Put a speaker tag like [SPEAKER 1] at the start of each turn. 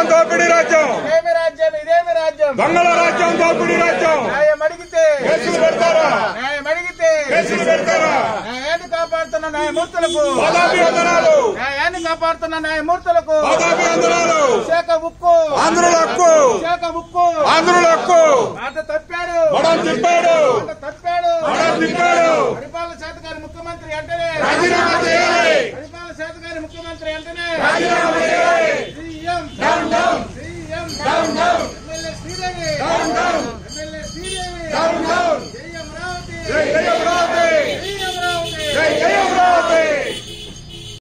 [SPEAKER 1] దోపిడీ రాజ్యం,
[SPEAKER 2] ఇదేమి రాజ్యం, ఇదేమి రాజ్యం,
[SPEAKER 1] దొంగల రాజ్యం, దోపిడీ రాజ్యం.
[SPEAKER 2] న్యాయం అడిగితే
[SPEAKER 1] కేసులు పెడతారా,
[SPEAKER 2] న్యాయం అడిగితే
[SPEAKER 1] కేసులు పెడతారా.
[SPEAKER 2] న్యాయాన్ని కాపాడుతున్న న్యాయమూర్తులకు
[SPEAKER 1] పాదాభివందనాలు,
[SPEAKER 2] న్యాయాన్ని కాపాడుతున్న న్యాయమూర్తులకు
[SPEAKER 1] పాదాభివందనాలు.
[SPEAKER 2] విశాఖ ఉక్కు,
[SPEAKER 1] ఆంధ్రుల హక్కు,
[SPEAKER 2] విశాఖ ఉక్కు,
[SPEAKER 1] ఆంధ్రుల హక్కు.
[SPEAKER 2] మాట తప్పాడు,
[SPEAKER 1] బడం తిప్పాడు,
[SPEAKER 2] మాట తప్పాడు.
[SPEAKER 1] బడం తిప్పాడు.
[SPEAKER 2] పరిపాలన శాతకారి ముఖ్యమంత్రి అంటేనే
[SPEAKER 1] రాజీనామా చేయాలి,
[SPEAKER 2] పరిపాలన శాతకారి ముఖ్యమంత్రి అంటేనే
[SPEAKER 1] రాజీనామా చేయాలి.
[SPEAKER 2] CM
[SPEAKER 1] down down,
[SPEAKER 2] CM
[SPEAKER 1] down down,
[SPEAKER 2] MLA Sridevi
[SPEAKER 1] down down,
[SPEAKER 2] MLA Sridevi
[SPEAKER 1] down down.